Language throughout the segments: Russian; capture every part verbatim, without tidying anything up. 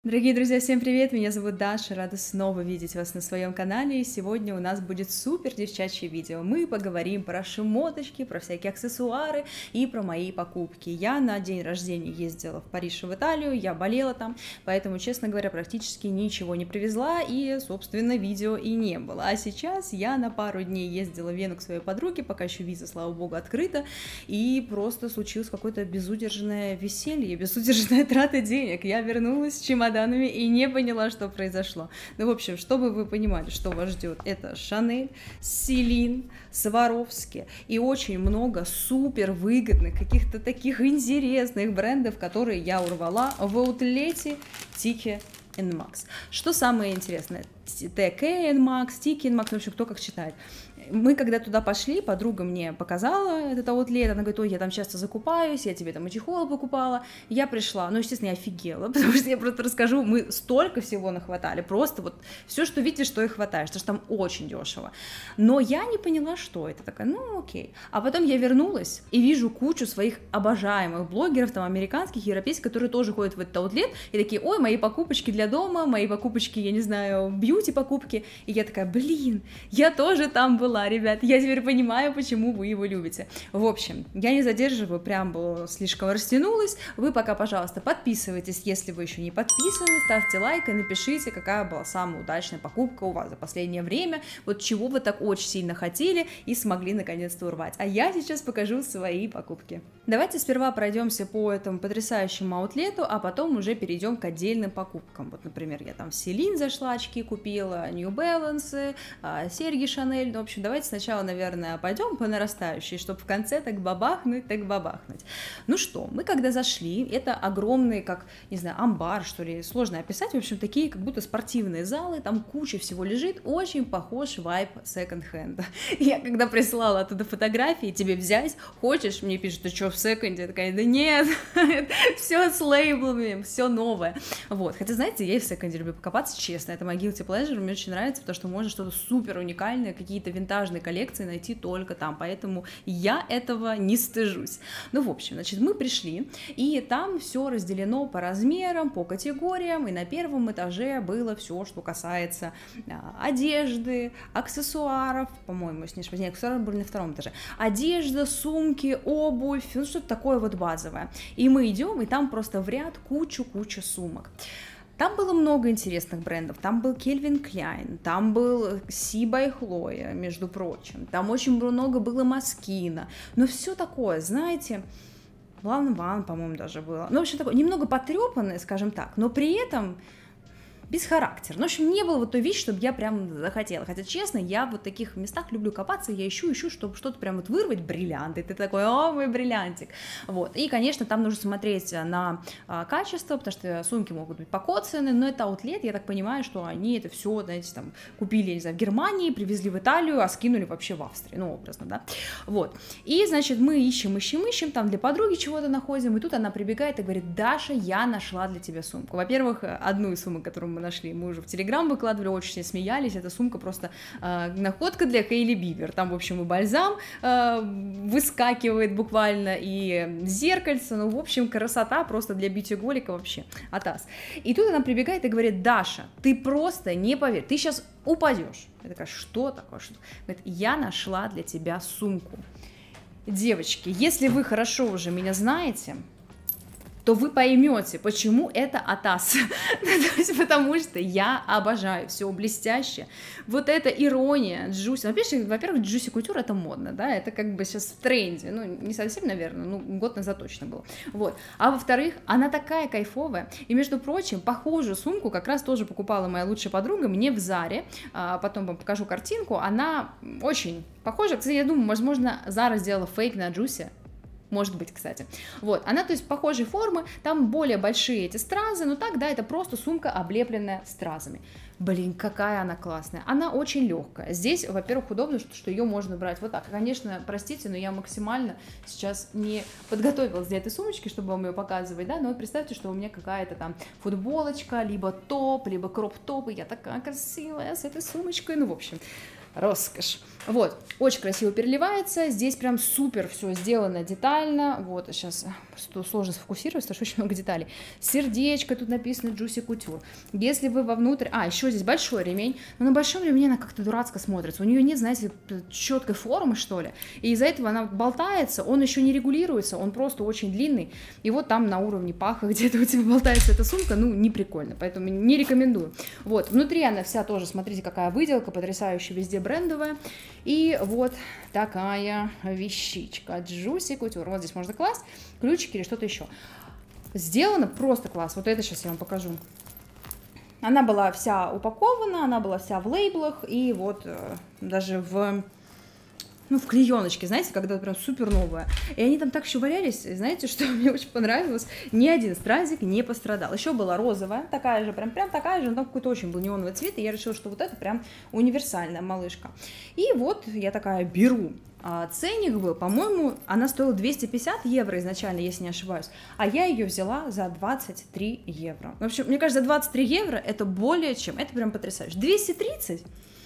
Дорогие друзья, всем привет! Меня зовут Даша, рада снова видеть вас на своем канале, и сегодня у нас будет супер девчачье видео. Мы поговорим про шмоточки, про всякие аксессуары и про мои покупки. Я на день рождения ездила в Париж и в Италию, я болела там, поэтому, честно говоря, практически ничего не привезла, и, собственно, видео и не было. А сейчас я на пару дней ездила в Вену к своей подруге, пока еще виза, слава богу, открыта, и просто случилось какое-то безудержное веселье, безудержная трата денег. Я вернулась с чемоданом и не поняла, что произошло. Ну, в общем, чтобы вы понимали, что вас ждет, это Шанель, Селин, Сваровски и очень много супер выгодных, каких-то таких интересных брендов, которые я урвала в аутлете Тики энд Макс. Что самое интересное? тэ ка энд Макс, Тики энд Макс, в общем, кто как читает. Мы когда туда пошли, подруга мне показала этот аутлет, она говорит: ой, я там часто закупаюсь, я тебе там и чехол покупала. Я пришла, ну, естественно, я офигела, потому что я просто расскажу, мы столько всего нахватали, просто вот все, что видите, что и хватаешь, потому что там очень дешево. Но я не поняла, что это, такая, ну, окей. А потом я вернулась и вижу кучу своих обожаемых блогеров, там, американских, европейских, которые тоже ходят в этот аутлет, и такие: ой, мои покупочки для дома, мои покупочки, я не знаю, бьюти-покупки. И я такая: блин, я тоже там была, ребят, я теперь понимаю, почему вы его любите. В общем, я не задерживаю, преамбулу слишком растянулась. Вы пока, пожалуйста, подписывайтесь, если вы еще не подписаны, ставьте лайк и напишите, какая была самая удачная покупка у вас за последнее время, вот чего вы так очень сильно хотели и смогли наконец-то урвать. А я сейчас покажу свои покупки. Давайте сперва пройдемся по этому потрясающему аутлету, а потом уже перейдем к отдельным покупкам. Вот, например, я там в Селин зашла, очки купила, New Balance, серьги Шанель. В общем, давайте сначала, наверное, пойдем по нарастающей, чтобы в конце так бабахнуть, так бабахнуть. Ну что, мы когда зашли, это огромный, как, не знаю, амбар, что ли, сложно описать, в общем, такие как будто спортивные залы, там куча всего лежит, очень похож вайб секонд-хенда. Я когда прислала оттуда фотографии, тебе взять, хочешь, мне пишут: ты что, в секонде? Я такая: да нет, все с лейблами, все новое. Вот, хотя, знаете, я и в секонде люблю покопаться, честно, это мой guilty pleasure, мне очень нравится, потому что можно что-то супер уникальное, какие-то винтажные коллекции найти только там, поэтому я этого не стыжусь. Ну, в общем, значит, мы пришли, и там все разделено по размерам, по категориям, и на первом этаже было все, что касается а, одежды, аксессуаров, по-моему, если не ошибаюсь, нет, аксессуары были на втором этаже, одежда, сумки, обувь, ну, что-то такое вот базовое. И мы идем, и там просто в ряд кучу-кучу сумок. Там было много интересных брендов, там был Calvin Klein, там был Си by Chloe, между прочим, там очень много было Москина, но все такое, знаете, Ван Ван, по-моему, даже было, ну, в общем, такое, немного потрепанное, скажем так, но при этом без характера. Ну, в общем, не было вот той вещи, чтобы я прям захотела. Хотя, честно, я в вот таких местах люблю копаться, я ищу, ищу, чтобы что-то прям вот вырвать, бриллианты. Ты такой: о, мой бриллиантик. Вот. И, конечно, там нужно смотреть на а, качество, потому что сумки могут быть покоцаны, но это аутлет, я так понимаю, что они это все, знаете, там, купили, не знаю, в Германии, привезли в Италию, а скинули вообще в Австрии, ну, образно, да. Вот. И, значит, мы ищем, ищем, ищем, там для подруги чего-то находим, и тут она прибегает и говорит: Даша, я нашла для тебя сумку. Во-первых, одну из сумок, которую мы нашли, мы уже в Телеграм выкладывали, очень все смеялись, эта сумка просто э, находка для Хейли Бивер, там, в общем, и бальзам э, выскакивает буквально, и зеркальце, ну, в общем, красота просто для бьюти-голика вообще, атас. И тут она прибегает и говорит: Даша, ты просто не поверь, ты сейчас упадешь. Я такая: что такое? Что? Говорит: я нашла для тебя сумку. Девочки, если вы хорошо уже меня знаете, то вы поймете, почему это атас. То есть, потому что я обожаю все блестяще. Вот эта ирония Джуси. Во-первых, Джуси Кутюр — это модно, да, это как бы сейчас в тренде. Ну, не совсем, наверное, ну, год назад точно было. Вот. А во-вторых, она такая кайфовая. И, между прочим, похожую сумку как раз тоже покупала моя лучшая подруга мне в Заре. А, потом вам покажу картинку. Она очень похожа. Кстати, я думаю, возможно, Зара сделала фейк на Джуси. Может быть, кстати. Вот, она, то есть, похожей формы, там более большие эти стразы, но так, да, это просто сумка, облепленная стразами. Блин, какая она классная. Она очень легкая. Здесь, во-первых, удобно, что, что ее можно брать вот так. Конечно, простите, но я максимально сейчас не подготовилась для этой сумочки, чтобы вам ее показывать, да, но вот представьте, что у меня какая-то там футболочка, либо топ, либо кроп-топ, и я такая красивая с этой сумочкой, ну, в общем, роскошь. Вот, очень красиво переливается, здесь прям супер все сделано детально, вот, сейчас просто сложно сфокусироваться, потому что очень много деталей. Сердечко, тут написано Juicy Couture. Если вы вовнутрь... А, еще здесь большой ремень, но на большом ремне она как-то дурацко смотрится. У нее нет, знаете, четкой формы, что ли. И из-за этого она болтается, он еще не регулируется, он просто очень длинный. И вот там на уровне паха где-то у тебя болтается эта сумка, ну, не прикольно, поэтому не рекомендую. Вот, внутри она вся тоже, смотрите, какая выделка, потрясающая, везде брендовая. И вот такая вещичка Juicy Couture. Вот здесь можно класть ключики или что-то еще. Сделано просто класс. Вот это сейчас я вам покажу. Она была вся упакована, она была вся в лейблах, и вот э, даже в... ну, в клееночке, знаете, когда прям супер новая. И они там так еще валялись, знаете, что мне очень понравилось, ни один стразик не пострадал. Еще была розовая, такая же, прям, прям такая же, но там какой-то очень был неоновый цвет, и я решила, что вот это прям универсальная малышка. И вот я такая беру. А ценник был, по-моему, она стоила двести пятьдесят евро изначально, если не ошибаюсь, а я ее взяла за двадцать три евро. В общем, мне кажется, за двадцать три евро это более чем, это прям потрясающе. двести тридцать?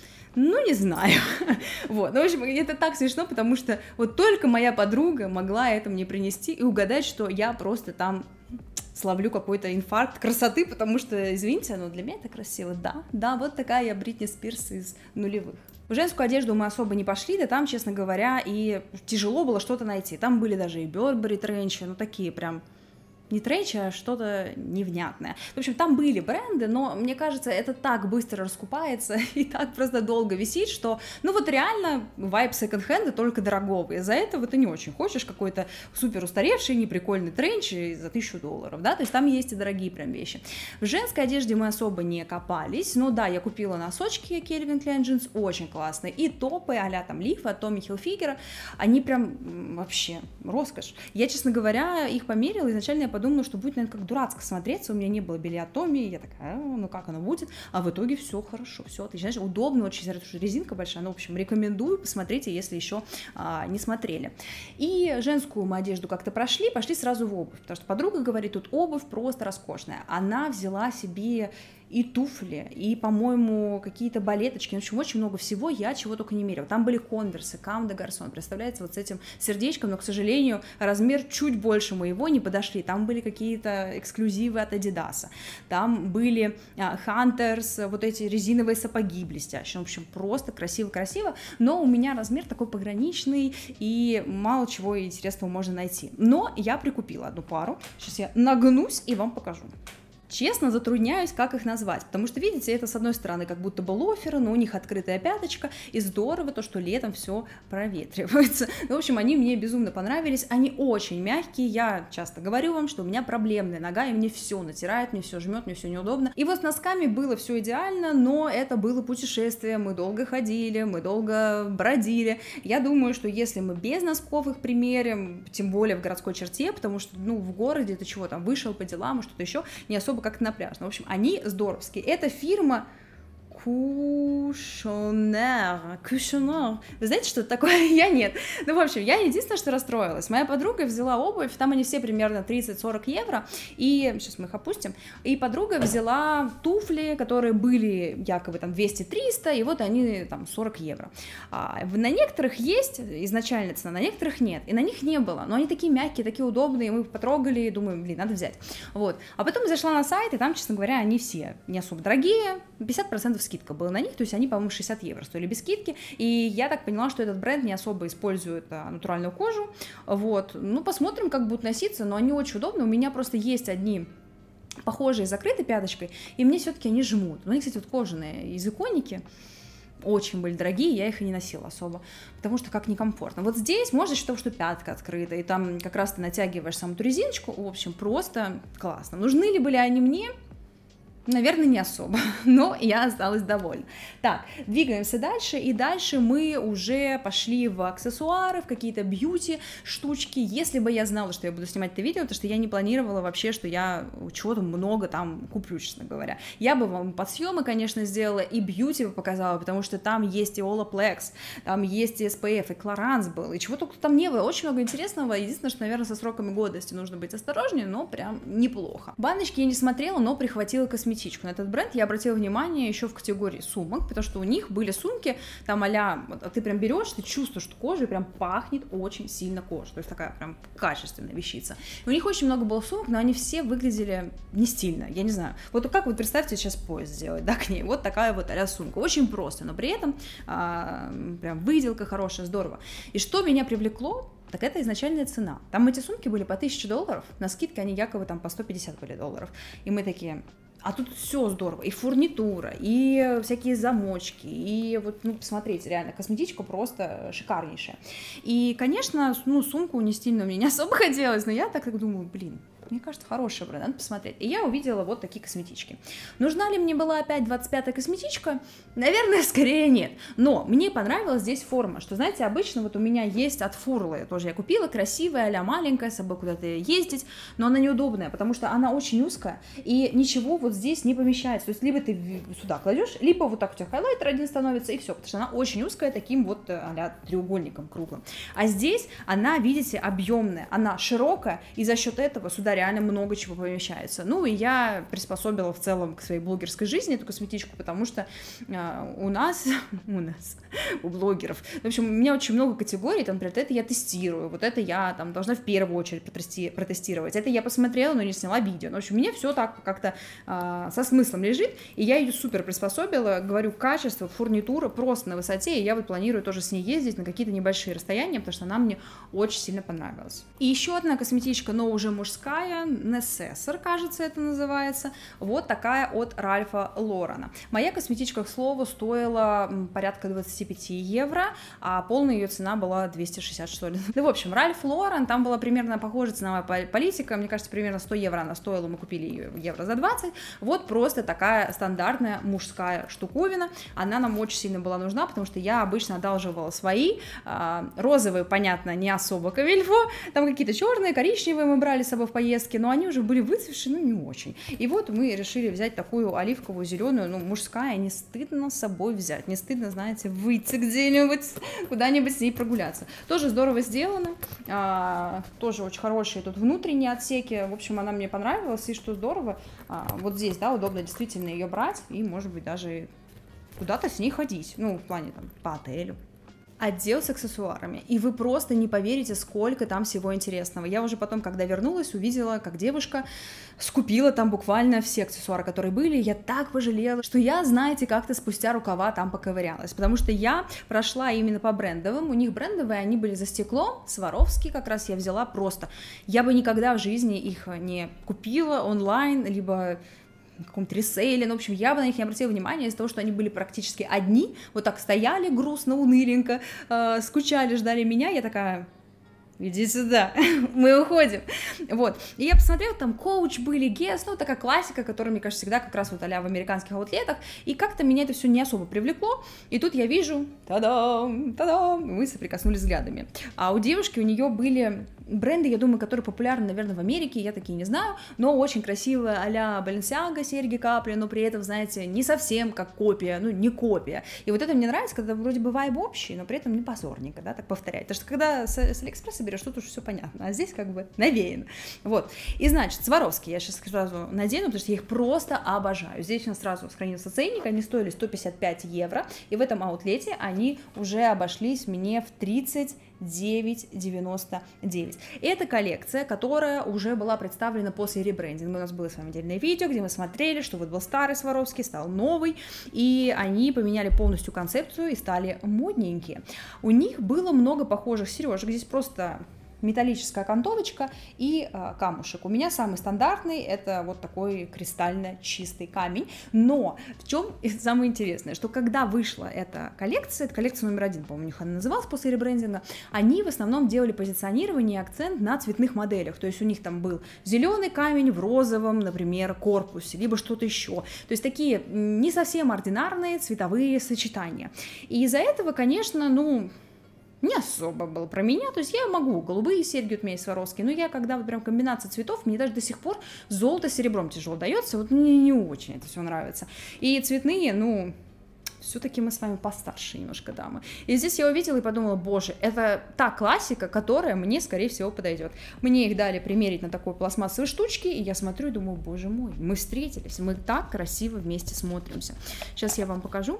Ну, не знаю. Вот, ну, в общем, это так смешно, потому что вот только моя подруга могла это мне принести и угадать, что я просто там словлю какой-то инфаркт красоты, потому что, извините, но для меня это красиво. Да, да, вот такая я Бритни Спирс из нулевых. В женскую одежду мы особо не пошли, да там, честно говоря, и тяжело было что-то найти. Там были даже и Burberry тренчи, ну, такие прям... не тренчи, а что-то невнятное. В общем, там были бренды, но мне кажется, это так быстро раскупается и так просто долго висит, что, ну вот реально вайб секонд-хенда только дорогого. Из-за этого ты не очень хочешь какой-то супер устаревший, неприкольный тренч за тысячу долларов, да, то есть там есть и дорогие прям вещи. В женской одежде мы особо не копались, но да, я купила носочки Calvin Klein Jeans, очень классные, и топы а-ля там Лифа от Tommy Hilfiger, они прям вообще роскошь. Я, честно говоря, их померила, изначально я подумала, думала, что будет, наверное, как дурацко смотреться, у меня не было белья Томми, я такая, ну как оно будет, а в итоге все хорошо, все отлично, знаешь, удобно, очень, резинка большая, ну, в общем, рекомендую, посмотрите, если еще а, не смотрели. И женскую мы одежду как-то прошли, пошли сразу в обувь, потому что подруга говорит, тут обувь просто роскошная, она взяла себе и туфли, и, по-моему, какие-то балеточки, в общем, очень много всего, я чего только не мерила. Там были конверсы, Кам де Гарсон, представляете, вот с этим сердечком, но, к сожалению, размер чуть больше моего не подошли. Там были какие-то эксклюзивы от Адидаса, там были Хантерс, uh, вот эти резиновые сапоги блестящие, в общем, просто красиво-красиво, но у меня размер такой пограничный, и мало чего интересного можно найти. Но я прикупила одну пару, сейчас я нагнусь и вам покажу. Честно, затрудняюсь, как их назвать, потому что, видите, это, с одной стороны, как будто бы лоферы, но у них открытая пяточка, и здорово то, что летом все проветривается. В общем, они мне безумно понравились, они очень мягкие, я часто говорю вам, что у меня проблемная нога, и мне все натирает, мне все жмет, мне все неудобно. И вот с носками было все идеально, но это было путешествие, мы долго ходили, мы долго бродили. Я думаю, что если мы без носков их примерим, тем более в городской черте, потому что, ну, в городе ты чего там, вышел по делам и что-то еще, не особо как на пляж. Ну, в общем, они здоровские. Это фирма Кушонер. Кушонер. Вы знаете, что это такое? Я нет. Ну, в общем, я единственное, что расстроилась. Моя подруга взяла обувь, там они все примерно тридцать-сорок евро, и сейчас мы их опустим, и подруга взяла туфли, которые были якобы там двести-триста, и вот они там сорок евро. А, на некоторых есть изначальная цена, на некоторых нет, и на них не было, но они такие мягкие, такие удобные, мы их потрогали, и думаем, блин, надо взять. Вот. А потом зашла на сайт, и там, честно говоря, они все не особо дорогие, пятьдесят процентов скидка была на них, то есть они, по-моему, шестьдесят евро стоили без скидки, и я так поняла, что этот бренд не особо использует а, натуральную кожу, вот, ну, посмотрим, как будут носиться, но они очень удобны, у меня просто есть одни похожие с закрытой пяточкой, и мне все-таки они жмут, но они, кстати, вот кожаные из иконики, очень были дорогие, я их и не носила особо, потому что как некомфортно. Вот здесь можно считать, что пятка открыта, и там как раз ты натягиваешь саму эту резиночку, в общем, просто классно. Нужны ли были они мне? Наверное, не особо, но я осталась довольна. Так, двигаемся дальше, и дальше мы уже пошли в аксессуары, в какие-то бьюти штучки. Если бы я знала, что я буду снимать это видео, то что я не планировала вообще, что я чего-то много там куплю, честно говоря. Я бы вам подсъемы, конечно, сделала, и бьюти бы показала, потому что там есть и Olaplex, там есть и эс пи эф, и Clarins был, и чего только там не было, очень много интересного. Единственное, что, наверное, со сроками годности нужно быть осторожнее, но прям неплохо. Баночки я не смотрела, но прихватила косметику косметичку, на этот бренд я обратила внимание еще в категории сумок, потому что у них были сумки, там а-ля, ты прям берешь, ты чувствуешь, что кожа прям пахнет очень сильно кожа, то есть такая прям качественная вещица. И у них очень много было сумок, но они все выглядели не стильно, я не знаю. Вот как вот представьте сейчас поезд сделать, да, к ней, вот такая вот а-ля сумка, очень просто, но при этом а, прям выделка хорошая, здорово. И что меня привлекло, так это изначальная цена. Там эти сумки были по тысяче долларов, на скидке они якобы там по сто пятьдесят были долларов. И мы такие, а тут все здорово, и фурнитура, и всякие замочки, и вот, ну, посмотрите, реально, косметичка просто шикарнейшая. И, конечно, ну, сумку не стильно мне не особо хотелось, но я так думаю, блин, мне кажется, хороший бренд, надо посмотреть. И я увидела вот такие косметички. Нужна ли мне была опять двадцать пятая косметичка? Наверное, скорее нет. Но мне понравилась здесь форма, что, знаете, обычно вот у меня есть от Фурлы, тоже я купила, красивая, а-ля маленькая, с собой куда-то ездить, но она неудобная, потому что она очень узкая, и ничего вот здесь не помещается. То есть либо ты сюда кладешь, либо вот так у тебя хайлайтер один становится, и все, потому что она очень узкая, таким вот а-ля треугольником круглым. А здесь она, видите, объемная, она широкая, и за счет этого сюда реально много чего помещается. Ну, и я приспособила в целом к своей блогерской жизни эту косметичку, потому что э, у нас, у нас, у блогеров, в общем, у меня очень много категорий, там, например, это я тестирую, вот это я там должна в первую очередь протестировать, это я посмотрела, но не сняла видео. Ну, в общем, у меня все так как-то э, со смыслом лежит, и я ее супер приспособила, говорю, качество, фурнитура просто на высоте, и я вот планирую тоже с ней ездить на какие-то небольшие расстояния, потому что она мне очень сильно понравилась. И еще одна косметичка, но уже мужская, Necessor, кажется, это называется, вот такая от Ральфа Лорена. Моя косметичка, к слову, стоила порядка двадцать пять евро, а полная ее цена была двести шестьдесят, что ли. Ну, в общем, Ральф Лорен, там была примерно похожая ценовая политика, мне кажется, примерно сто евро она стоила, мы купили ее евро за двадцать, вот просто такая стандартная мужская штуковина, она нам очень сильно была нужна, потому что я обычно одалживала свои, розовые, понятно, не особо камильфо, там какие-то черные, коричневые мы брали с собой в поездку, но они уже были выцветшие, ну не очень. И вот мы решили взять такую оливковую, зеленую, ну мужская, не стыдно с собой взять, не стыдно, знаете, выйти где-нибудь, куда-нибудь с ней прогуляться. Тоже здорово сделано, а, тоже очень хорошие тут внутренние отсеки, в общем, она мне понравилась, и что здорово, а, вот здесь, да, удобно действительно ее брать, и, может быть, даже куда-то с ней ходить, ну, в плане, там, по отелю. Отдел с аксессуарами, и вы просто не поверите, сколько там всего интересного. Я уже потом, когда вернулась, увидела, как девушка скупила там буквально все аксессуары, которые были, я так пожалела, что я, знаете, как-то спустя рукава там поковырялась, потому что я прошла именно по брендовым, у них брендовые, они были за стеклом, Сваровски как раз я взяла просто, я бы никогда в жизни их не купила онлайн, либо в каком-то ресейле, ну, в общем, я бы на них не обратила внимания из-за того, что они были практически одни, вот так стояли грустно, уныленько, э, скучали, ждали меня, я такая... Иди сюда, мы уходим. Вот. И я посмотрела, там коуч были, Гесс, ну, такая классика, которая, мне кажется, всегда как раз вот а-ля в американских аутлетах, и как-то меня это все не особо привлекло, и тут я вижу, та-дам, та-дам, мы соприкоснулись взглядами. А у девушки, у нее были бренды, я думаю, которые популярны, наверное, в Америке, я такие не знаю, но очень красивые а-ля Balenciaga, серьги, капли, но при этом, знаете, не совсем как копия, ну, не копия. И вот это мне нравится, когда вроде бы вайб общий, но при этом не позорненько, да, так повторять. Потому что когда с, с Алиэкспресса берешь, тут уже все понятно, а здесь как бы навеяно. Вот. И, значит, Сваровски я сейчас сразу надену, потому что я их просто обожаю. Здесь у нас сразу сохранился ценник, они стоили сто пятьдесят пять евро, и в этом аутлете они уже обошлись мне в тридцать девять девяносто девять. Это коллекция, которая уже была представлена после ребрендинга. У нас было с вами отдельное видео, где мы смотрели, что вот был старый Сваровский, стал новый, и они поменяли полностью концепцию и стали модненькие. У них было много похожих сережек, здесь просто металлическая окантовочка и э, камушек. У меня самый стандартный, это вот такой кристально чистый камень, но в чем самое интересное, что когда вышла эта коллекция, это коллекция номер один, по-моему, у них она называлась после ребрендинга, они в основном делали позиционирование и акцент на цветных моделях, то есть у них там был зеленый камень в розовом, например, корпусе, либо что-то еще, то есть такие не совсем ординарные цветовые сочетания, и из-за этого, конечно, ну, не особо был про меня, то есть я могу голубые серьги, вот у меня есть Сваровские, но я, когда вот прям комбинация цветов, мне даже до сих пор золото с серебром тяжело дается, вот мне не очень это все нравится, и цветные, ну, все-таки мы с вами постарше немножко дамы. И здесь я увидела и подумала, боже, это та классика, которая мне, скорее всего, подойдет. Мне их дали примерить на такой пластмассовой штучке, и я смотрю и думаю, боже мой, мы встретились, мы так красиво вместе смотримся. Сейчас я вам покажу.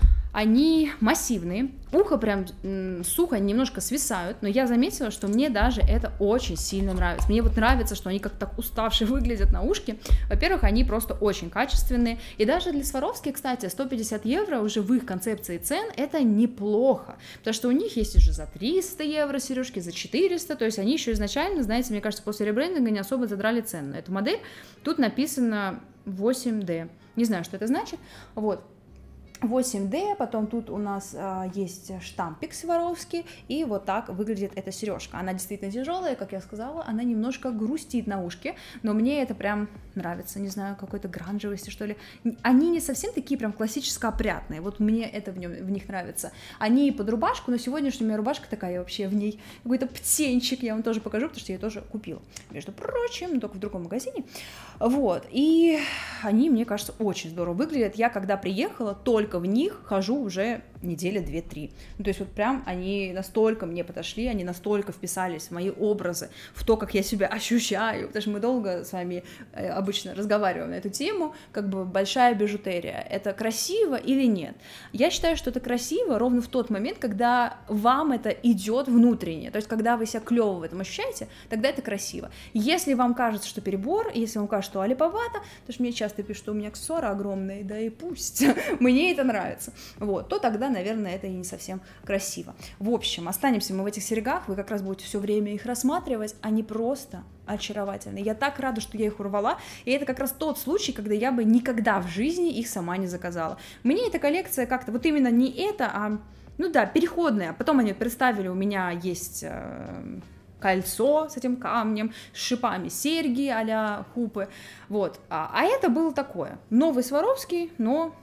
Они массивные, ухо прям м, сухо, немножко свисают, но я заметила, что мне даже это очень сильно нравится. Мне вот нравится, что они как так уставшие выглядят на ушке. Во-первых, они просто очень качественные, и даже для Сваровски, кстати, сто пятьдесят евро уже в их концепции цен это неплохо, потому что у них есть уже за триста евро сережки, за четыреста, то есть они еще изначально, знаете, мне кажется, после ребрендинга не особо задрали цену на эту модель. Тут написано восемь дэ, не знаю, что это значит, вот. восемь дэ, потом тут у нас а, есть штампик Сваровски, и вот так выглядит эта сережка. Она действительно тяжелая, как я сказала, она немножко грустит на ушке, но мне это прям нравится, не знаю, какой-то гранжевости, что ли. Они не совсем такие прям классически опрятные, вот мне это в, нем, в них нравится. Они под рубашку, но сегодняшняя у меня рубашка такая, вообще в ней какой-то птенчик, я вам тоже покажу, потому что я ее тоже купила, между прочим, только в другом магазине. Вот, и они, мне кажется, очень здорово выглядят. Я, когда приехала, только в них хожу уже недели две-три. Ну, то есть вот прям они настолько мне подошли, они настолько вписались в мои образы, в то, как я себя ощущаю, потому что мы долго с вами обычно разговариваем на эту тему, как бы большая бижутерия. Это красиво или нет? Я считаю, что это красиво ровно в тот момент, когда вам это идет внутренне, то есть когда вы себя клево в этом ощущаете, тогда это красиво. Если вам кажется, что перебор, если вам кажется, что алиповато, потому что мне часто пишут, что у меня аксессуары огромные, да и пусть, мне это нравится, вот, то тогда, наверное, это и не совсем красиво. В общем, останемся мы в этих серьгах, вы как раз будете все время их рассматривать, они просто очаровательные. Я так рада, что я их урвала, и это как раз тот случай, когда я бы никогда в жизни их сама не заказала. Мне эта коллекция как-то, вот именно не это, а, ну да, переходная, потом они представили, у меня есть... Э кольцо с этим камнем, с шипами серьги а-ля хупы, вот, а, а это было такое, новый Сваровский, но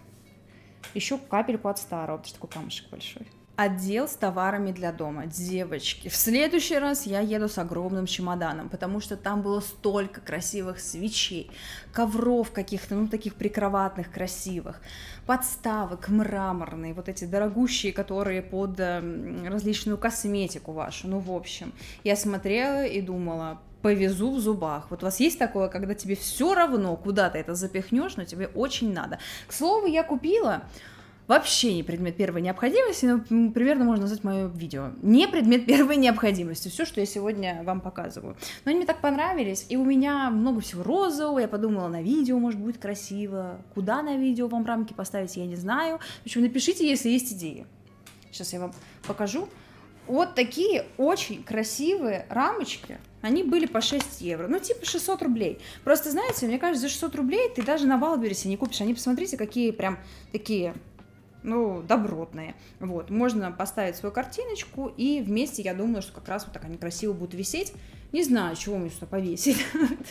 еще капельку от старого, потому что такой камушек большой. Отдел с товарами для дома. Девочки, в следующий раз я еду с огромным чемоданом, потому что там было столько красивых свечей, ковров каких-то, ну, таких прикроватных, красивых, подставок мраморные, вот эти дорогущие, которые под э, различную косметику вашу, ну, в общем. Я смотрела и думала, повезу в зубах. Вот у вас есть такое, когда тебе все равно, куда ты это запихнешь, но тебе очень надо. К слову, я купила... Вообще не предмет первой необходимости, но примерно можно назвать мое видео. Не предмет первой необходимости, все, что я сегодня вам показываю. Но они мне так понравились, и у меня много всего розового, я подумала, на видео, может, будет красиво. Куда на видео вам рамки поставить, я не знаю. В общем, напишите, если есть идеи. Сейчас я вам покажу. Вот такие очень красивые рамочки. Они были по шесть евро, ну типа шестьсот рублей. Просто, знаете, мне кажется, за шестьсот рублей ты даже на Вайлдберрисе не купишь. Они, посмотрите, какие прям такие... ну, добротные. Вот, можно поставить свою картиночку, и вместе, я думаю, что как раз вот так они красиво будут висеть. Не знаю, чего мне сюда повесить.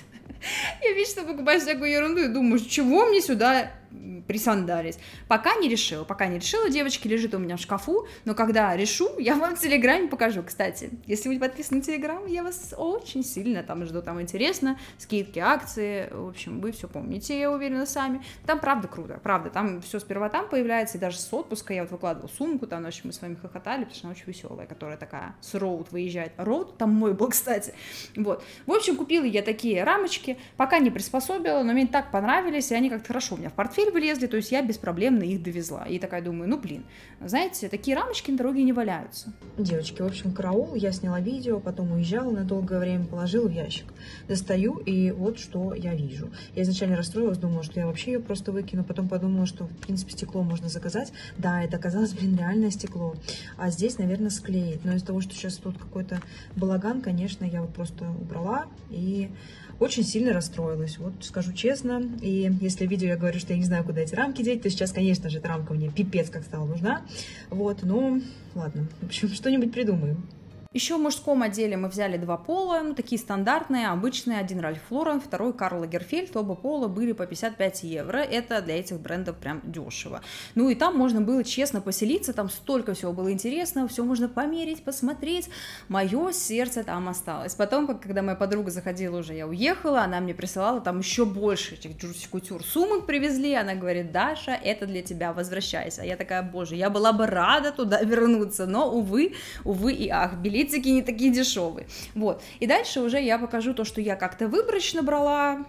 Я вечно покупаю всякую ерунду и думаю, чего мне сюда присандались. Пока не решила, пока не решила, девочки, лежит у меня в шкафу, но когда решу, я вам в Телеграме покажу. Кстати, если вы подписаны на Телеграм, я вас очень сильно там жду, там интересно, скидки, акции, в общем, вы все помните, я уверена, сами. Там правда круто, правда, там все сперва там появляется, и даже с отпуска я вот выкладывала сумку, там, в общем, мы с вами хохотали, потому что она очень веселая, которая такая с роуд выезжает. Роуд там мой был, кстати. Вот. В общем, купила я такие рамочки, пока не приспособила, но мне так понравились, и они как-то хорошо у меня в портфель влезли, то есть я беспроблемно их довезла. И такая думаю, ну блин, знаете, такие рамочки на дороге не валяются. Девочки, в общем, караул, я сняла видео, потом уезжала на долгое время, положила в ящик. Достаю, и вот что я вижу. Я изначально расстроилась, думала, что я вообще ее просто выкину, потом подумала, что, в принципе, стекло можно заказать. Да, это оказалось, блин, реальное стекло. А здесь, наверное, склеит. Но из-за того, что сейчас тут какой-то балаган, конечно, я вот просто убрала и очень сильно расстроилась, вот скажу честно. И если в видео я говорю, что я не знаю, куда эти рамки деть, то сейчас, конечно же, эта рамка мне пипец как стала нужна. Вот, ну, ладно, в общем, что-нибудь придумаем. Еще в мужском отделе мы взяли два пола, ну, такие стандартные, обычные, один Ральф Лорен, второй Карл Лагерфельд, оба пола были по пятьдесят пять евро, это для этих брендов прям дешево. Ну и там можно было честно поселиться, там столько всего было интересного, все можно померить, посмотреть, мое сердце там осталось. Потом, когда моя подруга заходила уже, я уехала, она мне присылала там еще больше этих Juicy Couture сумок привезли, она говорит: Даша, это для тебя, возвращайся. А я такая: боже, я была бы рада туда вернуться, но, увы, увы и ах, билетики не такие дешевые. Вот. И дальше уже я покажу то, что я как-то выборочно брала,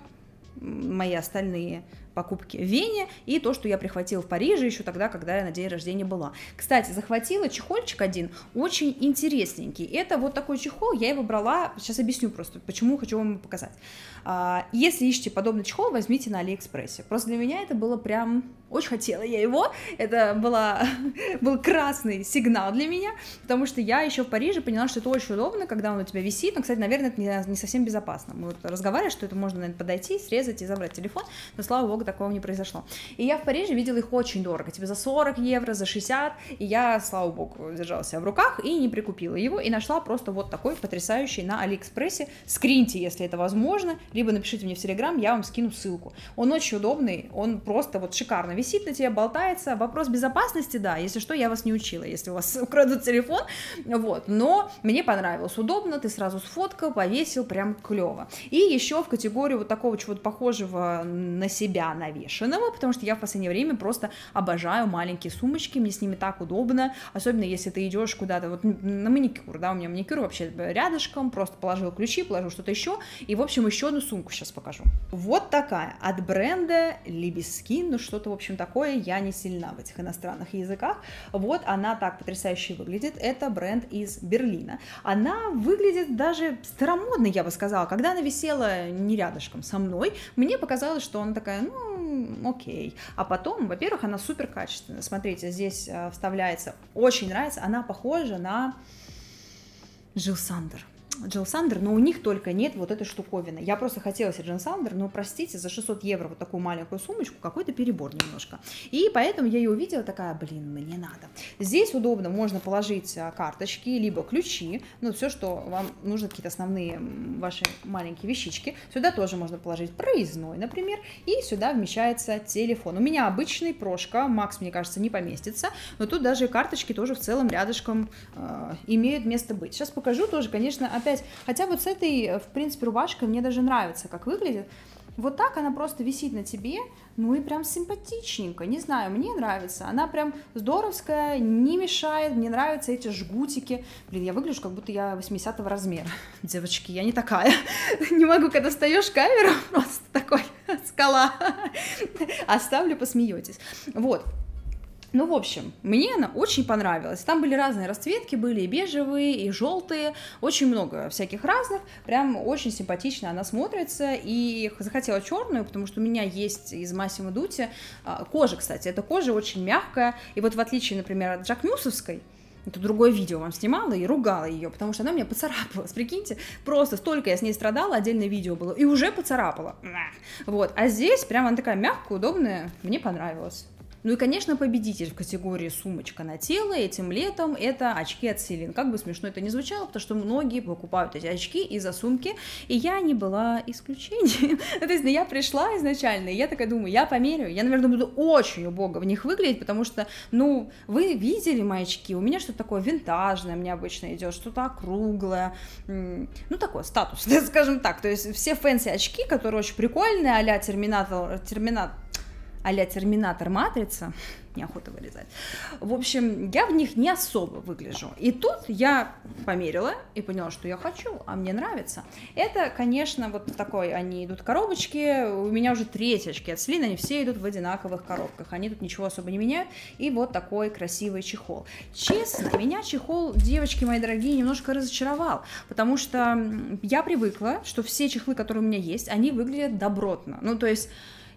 мои остальные покупки в Вене, и то, что я прихватила в Париже еще тогда, когда я на день рождения была. Кстати, захватила чехольчик один, очень интересненький. Это вот такой чехол, я его брала, сейчас объясню просто, почему хочу вам показать. Если ищете подобный чехол, возьмите на Алиэкспрессе. Просто для меня это было прям, очень хотела я его, это была, был красный сигнал для меня, потому что я еще в Париже поняла, что это очень удобно, когда он у тебя висит, но, кстати, наверное, это не, не совсем безопасно. Мы вот разговаривали, что это можно, наверное, подойти, срезать и забрать телефон, но, слава богу, такого не произошло. И я в Париже видела их очень дорого, типа за сорок евро, за шестьдесят, и я, слава богу, держала себя в руках и не прикупила его, и нашла просто вот такой потрясающий на Алиэкспрессе. Скриньте, если это возможно, либо напишите мне в Телеграм, я вам скину ссылку. Он очень удобный, он просто вот шикарно висит на тебе, болтается. Вопрос безопасности, да, если что, я вас не учила, если у вас украдут телефон, вот, но мне понравилось, удобно, ты сразу сфоткал, повесил, прям клево. И еще в категорию вот такого чего-то похожего на себя, навешенного, потому что я в последнее время просто обожаю маленькие сумочки, мне с ними так удобно, особенно если ты идешь куда-то вот на маникюр, да, у меня маникюр вообще рядышком, просто положил ключи, положил что-то еще, и, в общем, еще одну сумку сейчас покажу. Вот такая, от бренда Libeskin, ну что-то, в общем, такое, я не сильна в этих иностранных языках, вот она так потрясающе выглядит, это бренд из Берлина, она выглядит даже старомодно, я бы сказала, когда она висела не рядышком со мной, мне показалось, что она такая, ну, окей. А потом, во-первых, она супер качественная. Смотрите, здесь э, вставляется, очень нравится, она похожа на Джилл Сандер. Джилл Сандер, но у них только нет вот этой штуковины. Я просто хотела себе Джилл Сандер, но, простите, за шестьсот евро вот такую маленькую сумочку, какой-то перебор немножко. И поэтому я ее увидела, такая, блин, мне надо. Здесь удобно, можно положить карточки, либо ключи, ну, все, что вам нужно, какие-то основные ваши маленькие вещички. Сюда тоже можно положить проездной, например, и сюда вмещается телефон. У меня обычный прошка, Макс, мне кажется, не поместится, но тут даже карточки тоже в целом рядышком э, имеют место быть. Сейчас покажу тоже, конечно, опять. Хотя вот с этой, в принципе, рубашкой мне даже нравится, как выглядит. Вот так она просто висит на тебе, ну и прям симпатичненько, не знаю, мне нравится. Она прям здоровская, не мешает, мне нравятся эти жгутики. Блин, я выгляжу, как будто я восьмидесятого размера. Девочки, я не такая. Не могу, когда встаешь камеру, просто такой скала. Оставлю, посмеетесь. Вот. Ну, в общем, мне она очень понравилась. Там были разные расцветки, были и бежевые, и желтые, очень много всяких разных. Прям очень симпатично она смотрится. И захотела черную, потому что у меня есть из Massimo Dutti кожа, кстати. Эта кожа очень мягкая. И вот в отличие, например, от Jacquemus'овской, это другое видео вам снимала и ругала ее, потому что она меня поцарапалась, прикиньте, просто столько я с ней страдала, отдельное видео было, и уже поцарапала. Вот, а здесь прям она такая мягкая, удобная, мне понравилось. Ну и, конечно, победитель в категории сумочка на тело этим летом – это очки от Celine. Как бы смешно это ни звучало, потому что многие покупают эти очки из-за сумки, и я не была исключением. То есть я пришла изначально, и я такая думаю, я померяю, я, наверное, буду очень убого в них выглядеть, потому что, ну, вы видели мои очки, у меня что-то такое винтажное, мне обычно идет, что-то округлое, ну, такое, статусное, скажем так. То есть все фэнси очки, которые очень прикольные, а-ля Терминатор, Терминатор, а-ля Терминатор Матрица, неохота вырезать. В общем, я в них не особо выгляжу. И тут я померила и поняла, что я хочу, а мне нравится. Это, конечно, вот такой, они идут коробочки, у меня уже третьи очки от Celine, они все идут в одинаковых коробках, они тут ничего особо не меняют, и вот такой красивый чехол. Честно, меня чехол, девочки мои дорогие, немножко разочаровал, потому что я привыкла, что все чехлы, которые у меня есть, они выглядят добротно, ну, то есть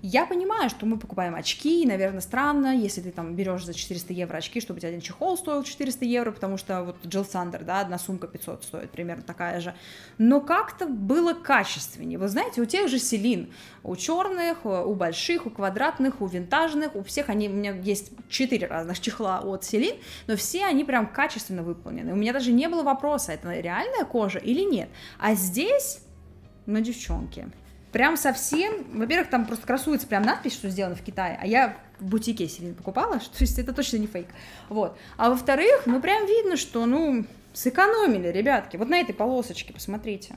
Я понимаю, что мы покупаем очки, и, наверное, странно, если ты там берешь за четыреста евро очки, чтобы у тебя один чехол стоил четыреста евро, потому что вот Jill Sander, да, одна сумка пятьсот стоит, примерно такая же. Но как-то было качественнее. Вы знаете, у тех же Celine, у черных, у больших, у квадратных, у винтажных, у всех они, у меня есть четыре разных чехла от Celine, но все они прям качественно выполнены. У меня даже не было вопроса, это реальная кожа или нет. А здесь, ну, девчонки, прям совсем, во-первых, там просто красуется прям надпись, что сделано в Китае, а я в бутике Celine покупала, то есть это точно не фейк, вот. А во-вторых, ну, прям видно, что, ну, сэкономили, ребятки, вот на этой полосочке, посмотрите.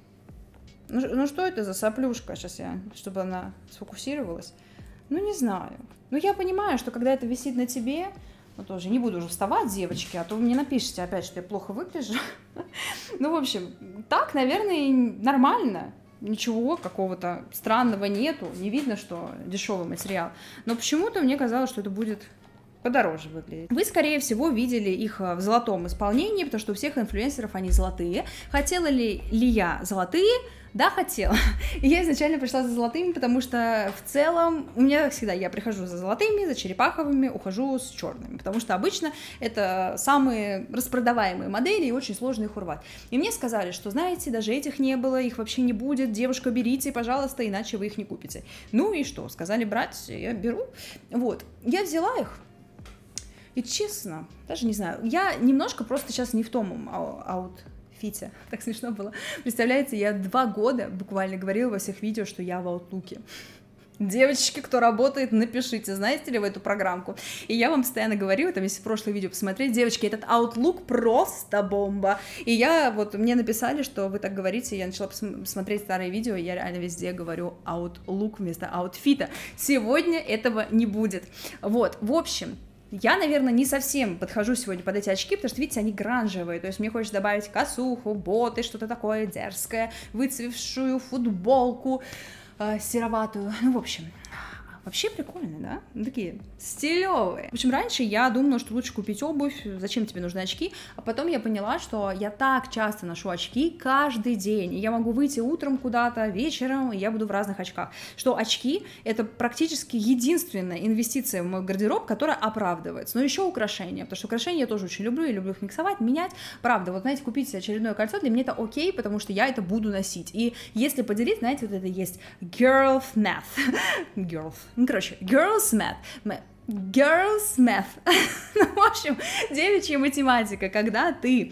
Ну, ну что это за соплюшка? Сейчас я, чтобы она сфокусировалась. Ну, не знаю. Ну, я понимаю, что когда это висит на тебе, ну, тоже не буду уже вставать, девочки, а то вы мне напишите опять, что я плохо выгляжу. Ну, в общем, так, наверное, нормально. Ничего какого-то странного нету. Не видно, что дешевый материал. Но почему-то мне казалось, что это будет подороже выглядеть. Вы, скорее всего, видели их в золотом исполнении, потому что у всех инфлюенсеров они золотые. Хотела ли, ли я золотые? Да, хотела. И я изначально пришла за золотыми, потому что в целом у меня всегда, я прихожу за золотыми, за черепаховыми, ухожу с черными, потому что обычно это самые распродаваемые модели и очень сложно их урвать. И мне сказали, что, знаете, даже этих не было, их вообще не будет, девушка, берите, пожалуйста, иначе вы их не купите. Ну и что, сказали брать, я беру. Вот, я взяла их. И честно, даже не знаю, я немножко просто сейчас не в том аутфите, так смешно было. Представляете, я два года буквально говорила во всех видео, что я в аутлуке. Девочки, кто работает, напишите, знаете ли вы эту программку. И я вам постоянно говорю, там, если в прошлое видео посмотреть, девочки, этот Outlook просто бомба. И я, вот, мне написали, что вы так говорите, я начала посмотреть старые видео, и я реально везде говорю Outlook вместо аутфита. Сегодня этого не будет. Вот, в общем... Я, наверное, не совсем подхожу сегодня под эти очки, потому что, видите, они гранжевые, то есть мне хочется добавить косуху, боты, что-то такое дерзкое, выцвевшую футболку э, сероватую, ну, в общем... Вообще прикольно, да? Ну, такие стилевые. В общем, раньше я думала, что лучше купить обувь, зачем тебе нужны очки, а потом я поняла, что я так часто ношу очки каждый день, и я могу выйти утром куда-то, вечером, и я буду в разных очках, что очки — это практически единственная инвестиция в мой гардероб, которая оправдывается. Но еще украшения, потому что украшения я тоже очень люблю, и люблю их миксовать, менять. Правда, вот, знаете, купить себе очередное кольцо, для меня это окей, потому что я это буду носить. И если поделить, знаете, вот это есть girl math, girl. Ну, короче, girls math, girls math, ну, в общем, девичья математика, когда ты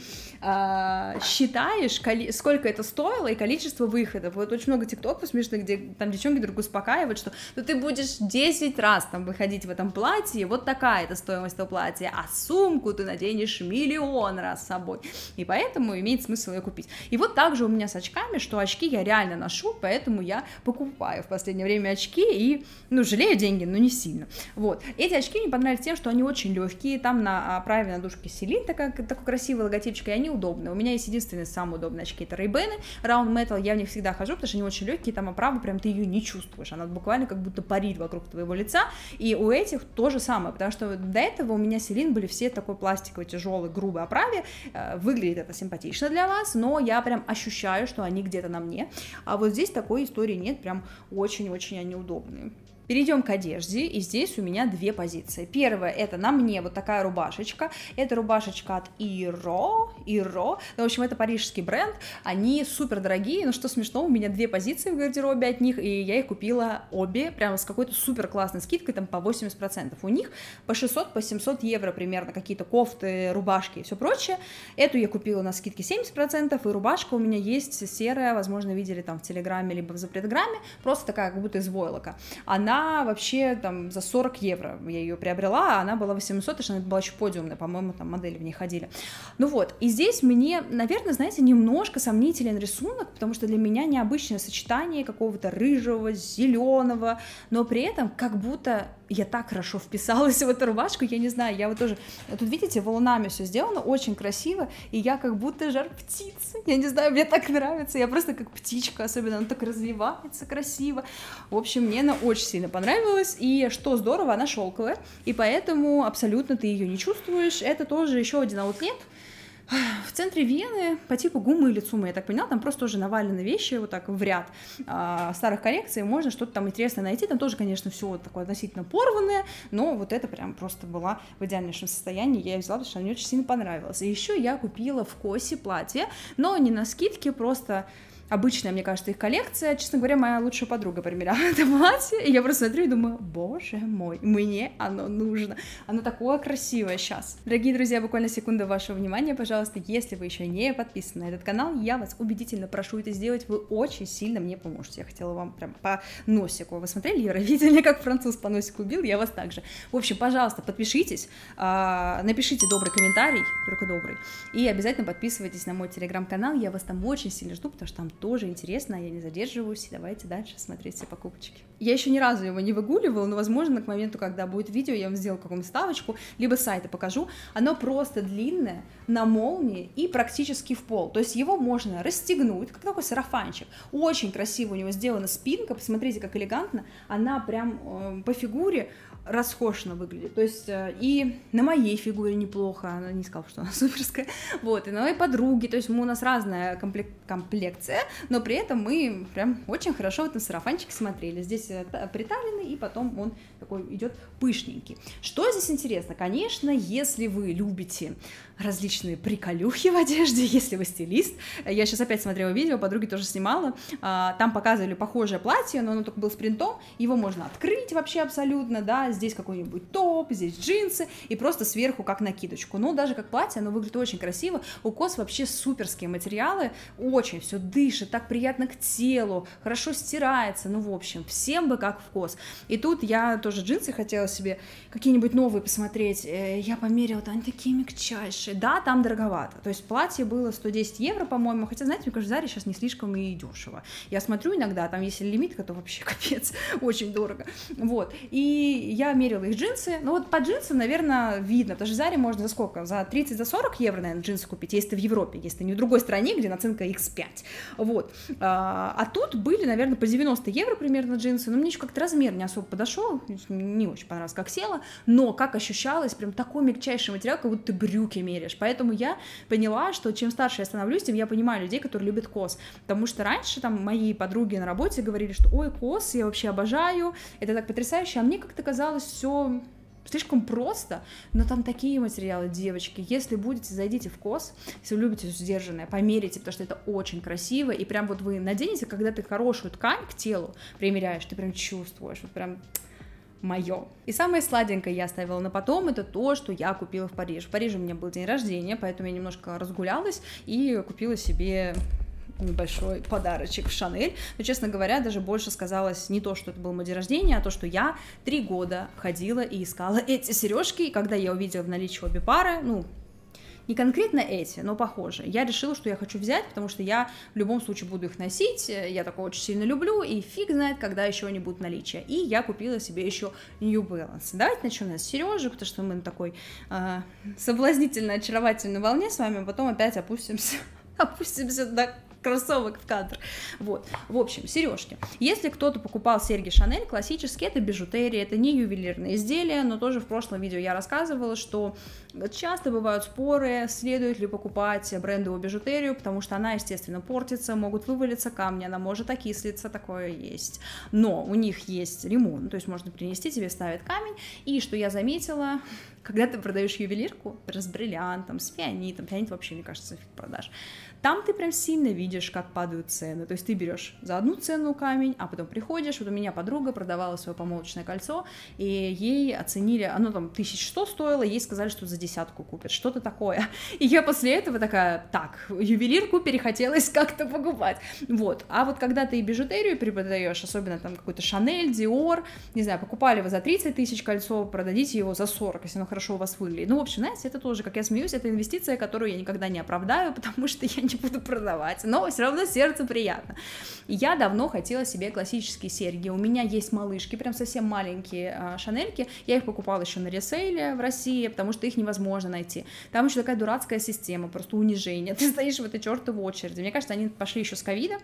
э, считаешь, коли... сколько это стоило и количество выходов. Вот очень много тиктоков смешных, где там девчонки друг успокаивают, что ну, ты будешь десять раз там выходить в этом платье, вот такая это стоимость этого платья, а сумку ты наденешь миллион раз с собой, и поэтому имеет смысл ее купить. И вот так же у меня с очками, что очки я реально ношу, поэтому я покупаю в последнее время очки и, ну, жалею деньги, но не сильно. Вот. Эти очки мне понравились тем, что они очень легкие, там на оправе на дужке Celine такая, такой красивый логотипчик, и они удобные. У меня есть единственные самые удобные очки, это Ray-Ban, Round Metal, я в них всегда хожу, потому что они очень легкие, там оправа, прям ты ее не чувствуешь, она буквально как будто парит вокруг твоего лица, и у этих то же самое, потому что до этого у меня Celine были все такой пластиковой, тяжелой, грубой оправе, выглядит это симпатично для вас, но я прям ощущаю, что они где-то на мне, а вот здесь такой истории нет, прям очень-очень они удобные. Перейдем к одежде, и здесь у меня две позиции. Первая, это на мне вот такая рубашечка, это рубашечка от Иро, Иро, ну, в общем, это парижский бренд, они супер дорогие, но что смешно, у меня две позиции в гардеробе от них, и я их купила обе, прямо с какой-то супер классной скидкой, там по восемьдесят процентов, у них по шестьсот, по семьсот евро примерно, какие-то кофты, рубашки и все прочее, эту я купила на скидке семьдесят процентов, и рубашка у меня есть серая, возможно, видели там в Телеграме, либо в Запредграме, просто такая, как будто из войлока, она вообще там за сорок евро я ее приобрела, а она была восемьсот, и она была еще подиумная, по-моему, там модели в ней ходили. Ну вот, и здесь мне, наверное, знаете, немножко сомнителен рисунок, потому что для меня необычное сочетание какого-то рыжего, зеленого, но при этом как будто я так хорошо вписалась в эту рубашку, я не знаю, я вот тоже, тут видите, валунами все сделано, очень красиво, и я как будто жар птицы, я не знаю, мне так нравится, я просто как птичка, особенно она так развивается красиво, в общем, мне она очень сильно понравилась, и что здорово, она шелковая, и поэтому абсолютно ты ее не чувствуешь, это тоже еще один аутлет, В центре Вены по типу ГУМа или ЦУМа, я так поняла, там просто тоже навалены вещи вот так в ряд а, старых коллекций, можно что-то там интересное найти, там тоже, конечно, все вот такое относительно порванное, но вот это прям просто была в идеальнейшем состоянии, я ее взяла, потому что она мне очень сильно понравилась. И еще я купила в Косе платье, но не на скидке, просто... Обычная, мне кажется, их коллекция. Честно говоря, моя лучшая подруга примеряла это платье, и я просто смотрю и думаю, боже мой, мне оно нужно. Оно такое красивое сейчас. Дорогие друзья, буквально секунда вашего внимания, пожалуйста. Если вы еще не подписаны на этот канал, я вас убедительно прошу это сделать. Вы очень сильно мне поможете. Я хотела вам прям по носику. Вы смотрели Евровидение, как француз по носику бил? Я вас также. В общем, пожалуйста, подпишитесь, напишите добрый комментарий, только добрый, и обязательно подписывайтесь на мой телеграм-канал. Я вас там очень сильно жду, потому что там тоже интересно, я не задерживаюсь, давайте дальше смотреть все покупочки. Я еще ни разу его не выгуливала, но, возможно, к моменту, когда будет видео, я вам сделаю какую-нибудь ставочку, либо сайты покажу. Оно просто длинное, на молнии и практически в пол, то есть его можно расстегнуть, как такой сарафанчик. Очень красиво у него сделана спинка, посмотрите, как элегантно, она прям э, по фигуре расхоженно выглядит, то есть э, и на моей фигуре неплохо, она не сказала, что она суперская, вот, и на моей подруге, то есть мы, у нас разная комплек комплекция, но при этом мы прям очень хорошо в этом сарафанчике смотрели, здесь приталенный, и потом он такой идет пышненький. Что здесь интересно? Конечно, если вы любите различные приколюхи в одежде, если вы стилист, я сейчас опять смотрела видео, подруги тоже снимала, там показывали похожее платье, но оно только было с принтом, его можно открыть вообще абсолютно, да, здесь какой-нибудь топ, здесь джинсы, и просто сверху как накидочку, но даже как платье, оно выглядит очень красиво, у Кос вообще суперские материалы, очень все дышит, так приятно к телу, хорошо стирается, ну, в общем, всем бы как в Кос. И тут я тоже джинсы хотела себе какие-нибудь новые посмотреть, я померила, они такие мягчайшие, да, там дороговато, то есть платье было сто десять евро, по-моему, хотя, знаете, мне кажется, в Заре сейчас не слишком и дешево, я смотрю иногда, там если лимитка, то вообще капец, очень дорого, вот, и я мерила их джинсы, ну вот по джинсам, наверное, видно, потому что в Заре можно за сколько, за тридцать, за сорок евро, наверное, джинсы купить, если ты в Европе, если ты не в другой стране, где наценка икс пять, вот, а, а тут были, наверное, по девяносто евро примерно джинсы, но мне еще как-то размер не особо подошел, не очень понравилось, как села, но как ощущалось, прям такой мягчайший материал, как будто ты брюки меряешь, поэтому я поняла, что чем старше я становлюсь, тем я понимаю людей, которые любят Кос, потому что раньше там мои подруги на работе говорили, что ой, Кос, я вообще обожаю, это так потрясающе, а мне как-то казалось все слишком просто, но там такие материалы, девочки, если будете, зайдите в Кос, если вы любите сдержанное, померите, потому что это очень красиво, и прям вот вы наденете, когда ты хорошую ткань к телу примеряешь, ты прям чувствуешь, вот прям мое. И самое сладенькое я оставила на потом, это то, что я купила в Париже. В Париже у меня был день рождения, поэтому я немножко разгулялась и купила себе небольшой подарочек в Шанель, но, честно говоря, даже больше сказалось не то, что это был мой день рождения, а то, что я три года ходила и искала эти сережки, и когда я увидела в наличии обе пары, ну, не конкретно эти, но похожие, я решила, что я хочу взять, потому что я в любом случае буду их носить, я такое очень сильно люблю, и фиг знает, когда еще они будут в наличии. И я купила себе еще New Balance. Давайте начнем с сережек, потому что мы на такой э, соблазнительной, очаровательной волне с вами, а потом опять опустимся, опустимся до кроссовок в кадр. Вот, в общем, сережки. Если кто-то покупал серьги Шанель, классические, это бижутерия, это не ювелирные изделия, но тоже в прошлом видео я рассказывала, что часто бывают споры, следует ли покупать брендовую бижутерию, потому что она, естественно, портится, могут вывалиться камни, она может окислиться, такое есть. Но у них есть ремонт, то есть можно принести, тебе ставят камень, и что я заметила, когда ты продаешь ювелирку с бриллиантом, с фианитом, фианит вообще, мне кажется, фиг продаж, там ты прям сильно видишь, как падают цены, то есть ты берешь за одну цену камень, а потом приходишь, вот у меня подруга продавала свое помолвочное кольцо, и ей оценили, оно там тысяча сто стоило, ей сказали, что за десятку купят, что-то такое, и я после этого такая, так, ювелирку перехотелось как-то покупать, вот, а вот когда ты и бижутерию перепродаешь, особенно там какой-то Шанель, Диор, не знаю, покупали вы за тридцать тысяч кольцо, продадите его за сорок, если оно хорошо у вас выглядит, ну, в общем, знаете, это тоже, как я смеюсь, это инвестиция, которую я никогда не оправдаю, потому что я не буду продавать, но все равно сердцу приятно. И я давно хотела себе классические серьги, у меня есть малышки, прям совсем маленькие а, шанельки, я их покупала еще на ресейле в России, потому что их невозможно найти, там еще такая дурацкая система, просто унижение, ты стоишь в этой чертовой очереди, мне кажется, они пошли еще с ковида,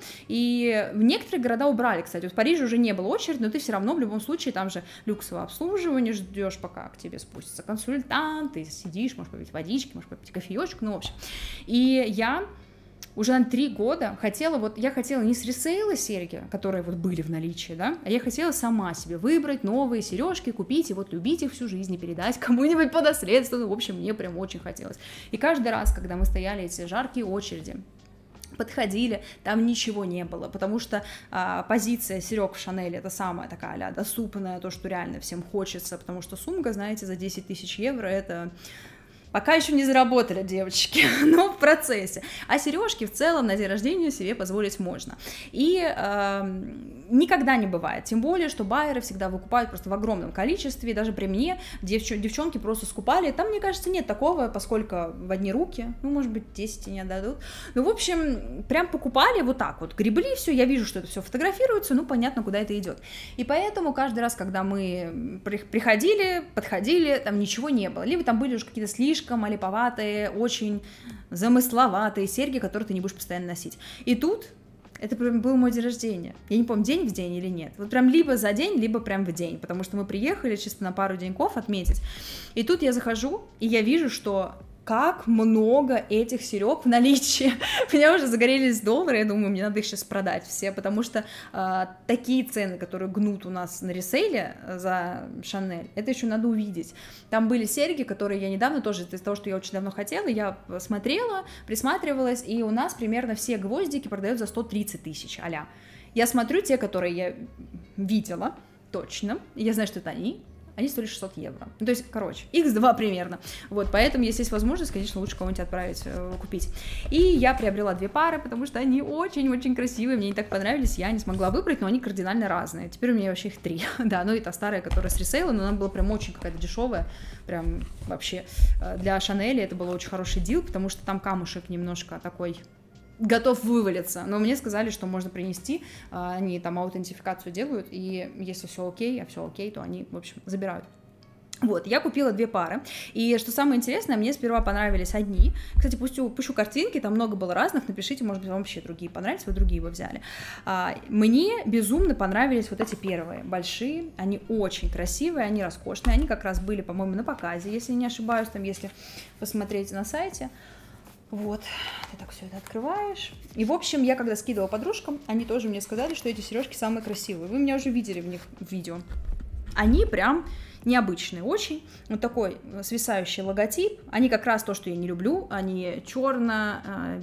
и в некоторые города убрали, кстати, вот в Париже уже не было очереди, но ты все равно в любом случае, там же люксовое обслуживание, ждешь, пока к тебе спустится консультант, ты сидишь, можешь попить водички, можешь попить кофеечек, ну, в общем, и я уже на три года хотела, вот я хотела не с ресейла серьги, которые вот были в наличии, да, а я хотела сама себе выбрать новые сережки, купить и вот любить их всю жизнь и передать кому-нибудь по наследству, ну, в общем, мне прям очень хотелось. И каждый раз, когда мы стояли эти жаркие очереди, подходили, там ничего не было, потому что а, позиция серег в Шанеле это самая такая а-ля доступная, то, что реально всем хочется, потому что сумка, знаете, за десять тысяч евро это... Пока еще не заработали, девочки, но в процессе. А сережки в целом на день рождения себе позволить можно. И э, никогда не бывает. Тем более, что байеры всегда выкупают просто в огромном количестве. Даже при мне девч- девчонки просто скупали. Там, мне кажется, нет такого, поскольку в одни руки. Ну, может быть, десять не отдадут. Ну, в общем, прям покупали вот так вот. Гребли все. Я вижу, что это все фотографируется. Ну, понятно, куда это идет. И поэтому каждый раз, когда мы приходили, подходили, там ничего не было. Либо там были уже какие-то слишком слишком олиповатые, очень замысловатые серьги, которые ты не будешь постоянно носить. И тут это был мой день рождения. Я не помню, день в день или нет. Вот прям либо за день, либо прям в день, потому что мы приехали чисто на пару деньков отметить. И тут я захожу, и я вижу, что как много этих серег в наличии. У меня уже загорелись доллары, я думаю, мне надо их сейчас продать все, потому что э, такие цены, которые гнут у нас на ресейле за Шанель, это еще надо увидеть. Там были серьги, которые я недавно тоже, из-за того, что я очень давно хотела, я смотрела, присматривалась, и у нас примерно все гвоздики продают за сто тридцать тысяч а-ля. Я смотрю те, которые я видела, точно, и я знаю, что это они, они стоили шестьсот евро. Ну, то есть, короче, икс два примерно. Вот, поэтому, если есть возможность, конечно, лучше кого-нибудь отправить, э, купить. И я приобрела две пары, потому что они очень-очень красивые, мне не так понравились, я не смогла выбрать, но они кардинально разные. Теперь у меня вообще их три. Да, ну и та старая, которая с ресейла, но она была прям очень какая-то дешевая, прям вообще для Шанели это был очень хороший дил, потому что там камушек немножко такой... готов вывалиться, но мне сказали, что можно принести, они там аутентификацию делают, и если все окей, а все окей, то они, в общем, забирают. Вот, я купила две пары, и что самое интересное, мне сперва понравились одни, кстати, пущу, пущу картинки, там много было разных, напишите, может быть, вам вообще другие понравились, вы другие бы взяли. А, мне безумно понравились вот эти первые, большие, они очень красивые, они роскошные, они как раз были, по-моему, на показе, если не ошибаюсь, там, если посмотреть на сайте. Вот, ты так все это открываешь. И, в общем, я когда скидывала подружкам, они тоже мне сказали, что эти сережки самые красивые. Вы меня уже видели в них в видео. Они прям необычные очень. Вот такой свисающий логотип. Они как раз то, что я не люблю. Они черно...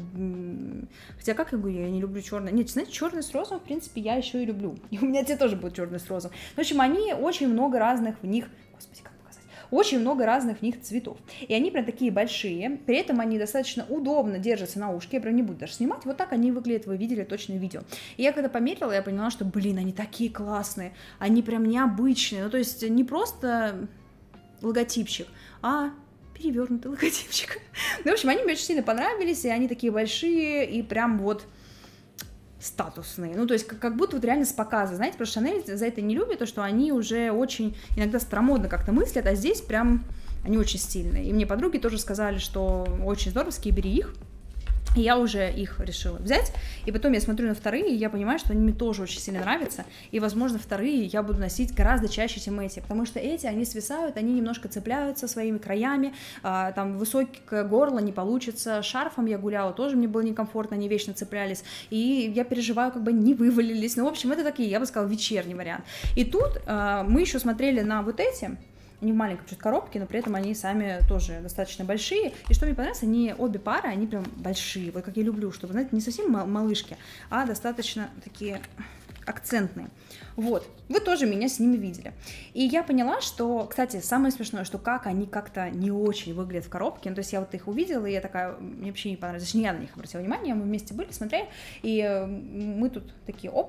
Хотя как я говорю, я не люблю черное. Нет, знаете, черный с розовым, в принципе, я еще и люблю. И у меня те тоже будут черный с розовым. В общем, они очень много разных в них... Господи, как очень много разных в них цветов. И они прям такие большие, при этом они достаточно удобно держатся на ушке, я прям не буду даже снимать, вот так они выглядят, вы видели точно в видео. И я когда померила, я поняла, что, блин, они такие классные, они прям необычные, ну то есть не просто логотипчик, а перевернутый логотипчик. Ну, в общем, они мне очень сильно понравились, и они такие большие, и прям вот статусные, ну, то есть как, как будто вот реально с показа, знаете, потому что Шанель за это не любит, то, что они уже очень иногда старомодно как-то мыслят, а здесь прям они очень стильные, и мне подруги тоже сказали, что очень здоровские, бери их, и я уже их решила взять, и потом я смотрю на вторые, и я понимаю, что они мне тоже очень сильно нравятся, и, возможно, вторые я буду носить гораздо чаще, чем эти, потому что эти, они свисают, они немножко цепляются своими краями, а, там высокое горло не получится, шарфом я гуляла, тоже мне было некомфортно, они вечно цеплялись, и я переживаю, как бы не вывалились, ну, в общем, это такие, я бы сказала, вечерний вариант. И тут а, мы еще смотрели на вот эти, они в маленькой чуть коробке, но при этом они сами тоже достаточно большие. И что мне понравилось, они обе пары, они прям большие, вот как я люблю, чтобы, знаете, не совсем малышки, а достаточно такие акцентные. Вот, вы тоже меня с ними видели. И я поняла, что, кстати, самое смешное, что как они как-то не очень выглядят в коробке, ну, то есть я вот их увидела, и я такая, мне вообще не понравилось, точнее, я на них обратила внимание, мы вместе были, смотрели, и мы тут такие, опа,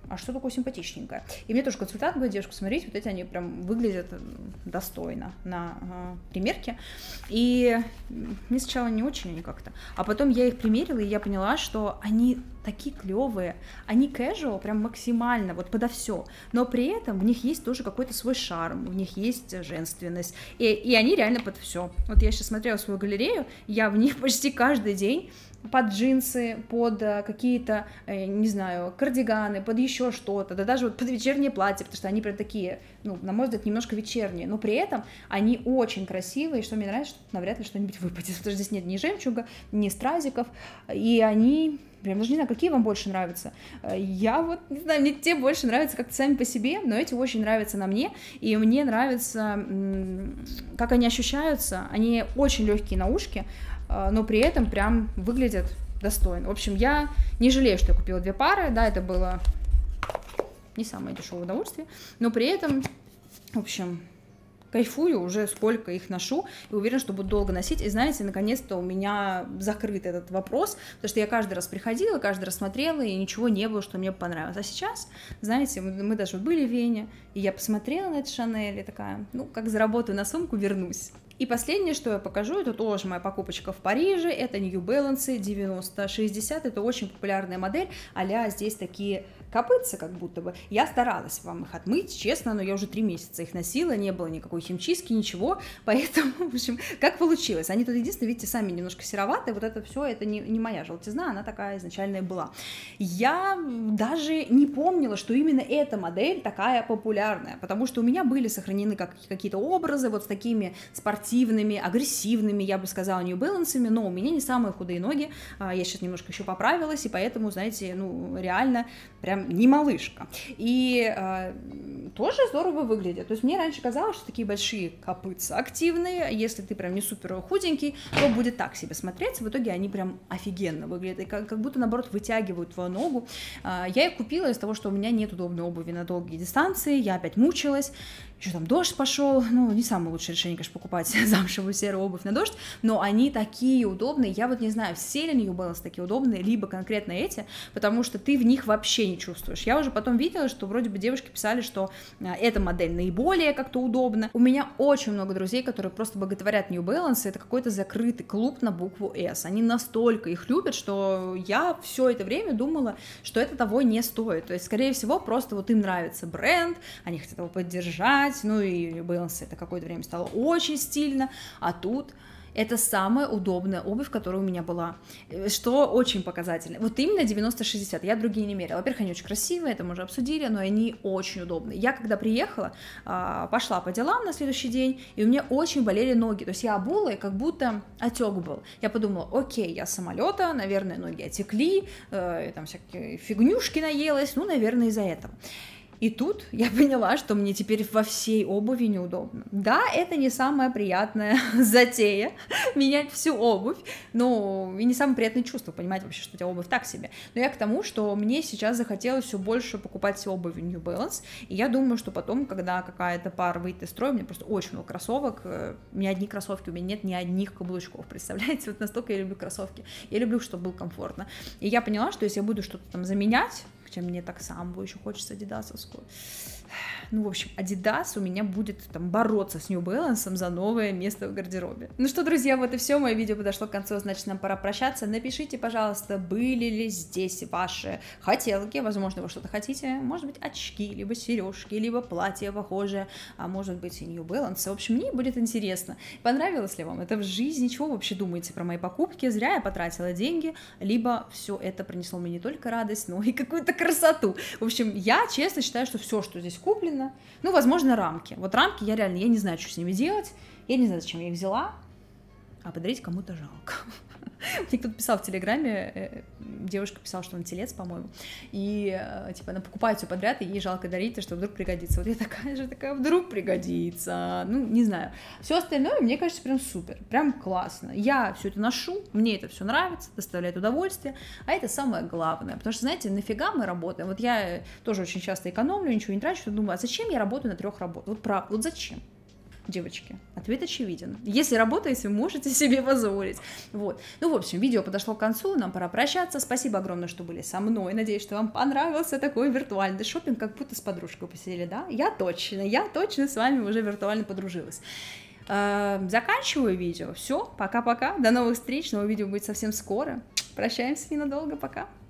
а что такое симпатичненькое? И мне тоже консультант говорит: девушка, смотрите, вот эти они прям выглядят достойно на э, примерке. И мне сначала не очень они как-то, а потом я их примерила, и я поняла, что они такие клевые, они casual прям максимально, вот подо все, но при этом в них есть тоже какой-то свой шарм, в них есть женственность, и, и они реально под все. Вот я сейчас смотрела свою галерею, я в них почти каждый день под джинсы, под какие-то, не знаю, кардиганы, под еще что-то, да даже вот под вечернее платье, потому что они прям такие, ну, на мой взгляд, немножко вечерние, но при этом они очень красивые, и что мне нравится, что навряд ли что-нибудь выпадет, потому что здесь нет ни жемчуга, ни стразиков, и они... Прям даже не знаю, какие вам больше нравятся. Я вот, не знаю, мне те больше нравятся как-то сами по себе, но эти очень нравятся на мне, и мне нравится, как они ощущаются. Они очень легкие на ушке, но при этом прям выглядят достойно. В общем, я не жалею, что я купила две пары, да, это было не самое дешевое удовольствие, но при этом, в общем... Кайфую, уже сколько их ношу, и уверена, что буду долго носить. И знаете, наконец-то у меня закрыт этот вопрос, потому что я каждый раз приходила, каждый раз смотрела, и ничего не было, что мне понравилось. А сейчас, знаете, мы, мы даже были в Вене, и я посмотрела на это Шанель, и такая, ну, как заработаю на сумку, вернусь. И последнее, что я покажу, это тоже моя покупочка в Париже, это New Balance девяносто шестьдесят, это очень популярная модель, а-ля здесь такие копытца как будто бы. Я старалась вам их отмыть, честно, но я уже три месяца их носила, не было никакой химчистки, ничего, поэтому, в общем, как получилось. Они тут, единственное, видите, сами немножко сероватые, вот это все, это не, не моя желтизна, она такая изначальная была. Я даже не помнила, что именно эта модель такая популярная, потому что у меня были сохранены как, какие-то образы вот с такими спортивными, агрессивными, я бы сказала, New Balance'ами, но у меня не самые худые ноги, я сейчас немножко еще поправилась, и поэтому, знаете, ну, реально прям не малышка. И э, тоже здорово выглядит. То есть мне раньше казалось, что такие большие копытца активные, если ты прям не супер худенький, то будет так себе смотреться. В итоге они прям офигенно выглядят, и как, как будто, наоборот, вытягивают твою ногу. Э, я их купила из того, что у меня нет удобной обуви на долгие дистанции, я опять мучилась. Еще там дождь пошел, ну, не самое лучшее решение, конечно, покупать замшевую серую обувь на дождь, но они такие удобные, я вот не знаю, все ли New Balance такие удобные, либо конкретно эти, потому что ты в них вообще не чувствуешь. Я уже потом видела, что вроде бы девушки писали, что эта модель наиболее как-то удобна. У меня очень много друзей, которые просто боготворят New Balance, это какой-то закрытый клуб на букву S, они настолько их любят, что я все это время думала, что это того не стоит, то есть, скорее всего, просто вот им нравится бренд, они хотят его поддержать, ну и Balance это какое-то время стало очень стильно, а тут это самая удобная обувь, которая у меня была, что очень показательно. Вот именно девяносто шестьдесят, я другие не мерила. Во-первых, они очень красивые, это мы уже обсудили, но они очень удобные. Я когда приехала, пошла по делам на следующий день, и у меня очень болели ноги, то есть я обула, и как будто отек был. Я подумала, окей, я с самолета, наверное, ноги отекли, там всякие фигнюшки наелась, ну, наверное, из-за этого. И тут я поняла, что мне теперь во всей обуви неудобно. Да, это не самая приятная затея, менять всю обувь, но и не самое приятное чувство, понимать вообще, что у тебя обувь так себе. Но я к тому, что мне сейчас захотелось все больше покупать обувь New Balance, и я думаю, что потом, когда какая-то пара выйдет из строя, у меня просто очень много кроссовок, ни одни кроссовки, у меня нет ни одних каблучков, представляете, вот настолько я люблю кроссовки, я люблю, чтобы было комфортно. И я поняла, что если я буду что-то там заменять, чем мне так самбо еще хочется адидасовскую. Ну, в общем, Adidas у меня будет там бороться с New Balance за новое место в гардеробе. Ну что, друзья, вот и все, мое видео подошло к концу, значит, нам пора прощаться. Напишите, пожалуйста, были ли здесь ваши хотелки, возможно, вы что-то хотите, может быть, очки, либо сережки, либо платье похожее, а может быть, и New Balance. В общем, мне будет интересно, понравилось ли вам это в жизни, чего вы вообще думаете про мои покупки, зря я потратила деньги, либо все это принесло мне не только радость, но и какую-то красоту. В общем, я честно считаю, что все, что здесь куплено, ну, возможно, рамки. Вот рамки я реально, я не знаю, что с ними делать, я не знаю, зачем я их взяла, а подарить кому-то жалко. Мне кто-то писал в Телеграме, девушка писала, что он телец, по-моему, и, типа, она покупает все подряд, и ей жалко дарить, что вдруг пригодится. Вот я такая же, такая, вдруг пригодится, ну, не знаю. Все остальное, мне кажется, прям супер, прям классно. Я все это ношу, мне это все нравится, доставляет удовольствие, а это самое главное, потому что, знаете, нафига мы работаем? Вот я тоже очень часто экономлю, ничего не трачу, думаю, а зачем я работаю на трех работах? Вот правда, вот зачем? девочки? Ответ очевиден. Если работаете, можете себе позволить. Вот. Ну, в общем, видео подошло к концу, нам пора прощаться. Спасибо огромное, что были со мной. Надеюсь, что вам понравился такой виртуальный шопинг, как будто с подружкой посидели, да? Я точно, я точно с вами уже виртуально подружилась. Заканчиваю видео. Все, пока-пока. До новых встреч. Новое видео будет совсем скоро. Прощаемся ненадолго. Пока.